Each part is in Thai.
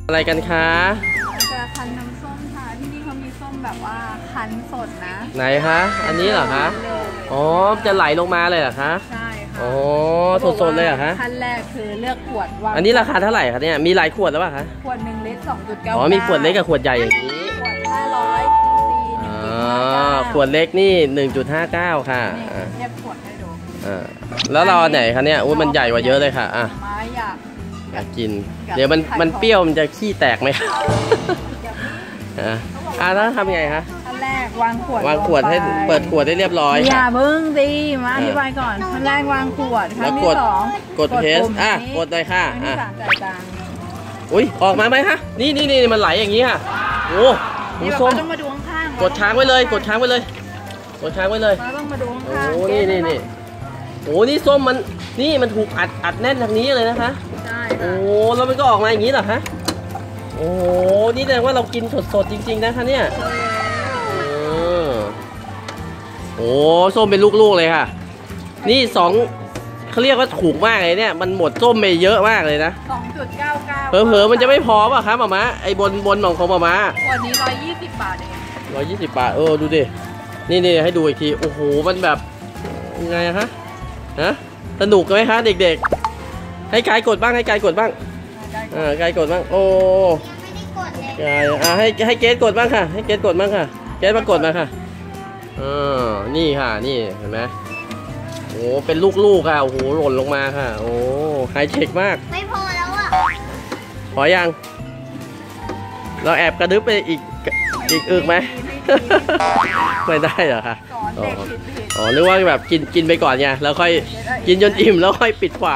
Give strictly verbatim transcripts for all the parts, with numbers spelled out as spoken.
อะไรกันคะจะคั้นน้ำส้มค่ะที่นี่เขามีส้มแบบว่าคั้นสดนะไหนคะอันนี้เหรอคะอ๋อจะไหลลงมาเลยเหรอคะใช่ค่ะอ๋อสดๆเลยเหรอคะขั้นแรกคือเลือกขวดว่าอันนี้ราคาเท่าไหร่คะเนี่ยมีหลายขวดแล้วป่ะคะขวดหนึ่งลิตรสองจุดเก้าอ๋อมีขวดเล็กกับขวดใหญ่อย่างนี้ขวดห้าร้อยอ๋อขวดเล็กนี่หนึ่งจุดห้าเก้าค่ะเทียบขวดให้ดูอ่าแล้วเราไหนคะเนี่ยอุ้ยมันใหญ่กว่าเยอะเลยค่ะอ่ะมาอยากอยากกินเดี๋ยวมันมันเปรี้ยวมันจะขี้แตกไหมคะอ่าอ่าแล้วทำยังไงคะขั้นแรกวางขวดวางขวดให้เปิดขวดได้เรียบร้อยอย่าเพิ่งดีมาอธิบายก่อนขั้นแรกวางขวดขั้นที่สองกดเพสอ่ะกดเลยค่ะขั้นที่สามจ่ายตังค์อุ้ยออกมาไหมคะนี่นี่นี่มันไหลอย่างนี้ค่ะโอ้โหส้มต้องมาดูข้างๆกดค้างไว้เลยกดค้างไว้เลยกดค้างไว้เลยต้องมาดูข้างโอ้นี่นี่นี่โอ้นี่ส้มมันนี่มันถูกอัดอัดแน่นทางนี้เลยนะคะใช่โอ้แล้วมันก็ออกมาอย่างนี้เหรอคะโอ้นี่แสดงว่าเรากินสดๆจริงๆนะคะเนี่ยโอ้ส้มเป็นลูกๆเลยค่ะนี่สองเขาเรียกว่าถูกมากเลยเนี่ยมันหมดส้มไปเยอะมากเลยนะสองจุดเก้าเก้าเผลอๆมันจะไม่พอป่ะครับหม่าม้าไอ้บนบนของของหม่าม้าวันนี้ร้อยยี่สิบบาทเองร้อยยี่สิบบาทเออดูดินี่นี่ให้ดูอีกทีโอ้โหมันแบบยังไงฮะฮะสนุกไหมคะเด็กๆให้กายกดบ้างให้กายกดบ้างอ่ากายกดบ้างโอ้กายอ่าให้ให้เกสกดบ้างค่ะให้เกสกดบ้างค่ะเกสมากดมาค่ะอ่านี่ค่ะนี่เห็นไหมโอ้เป็นลูกๆค่ะโอ้โหหล่นลงมาค่ะโอ้ไฮเทคมากไม่พอแล้วอ่ะพอยังเราแอบกระดึ๊บไปอีกอีกอึกไหมไม่ได้เหรอคะอ๋อนึกว่าแบบกินกินไปก่อนไงแล้วค่อยกินจนอิ่มแล้วค่อยปิดฝา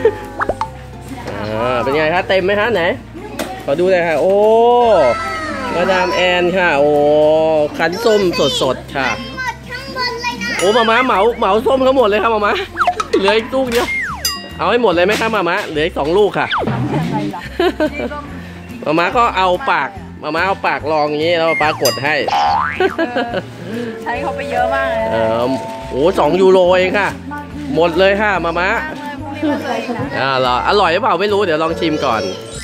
อ่าเป็นไงคะเต็มไหมคะไหนขอดูเลยค่ะโอ้มาดามแอนค่ะโอ้คั้นส้มสดๆค่ะโอ้มาม่าเหมาเหมาส้มเขาหมดเลยครับมาม่าเหลืออีกลูกเดียวเอาให้หมดเลยไหมครับมาม่าเหลืออีกสองลูกค่ะมาม่าก็เอาปากมาม่าเอาปากรองอย่างนี้แล้วปากดให้ใช้เขาไปเยอะมากเลยเออโอ้สองยูโรเองค่ะหมดเลยค่ะมาม่าอ่าเหรออร่อยหรือเปล่าไม่รู้เดี๋ยวลองชิมก่อน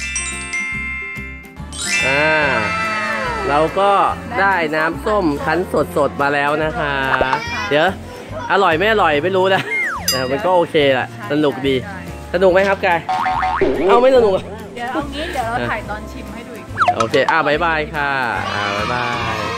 อ่าเราก็ได้น้ำส้มคั้นสดๆมาแล้วนะคะเดี๋ยวอร่อยไม่อร่อยไม่รู้นะแต่มันก็โอเคแหละสนุกดีสนุกไหมครับกายเอาไม่สนุกเดี๋ยวเอางี้เดี๋ยวเราถ่ายตอนชิมให้ดูอีกทีโอเคอ่ะบ๊ายบายค่ะอ่าบ๊ายบาย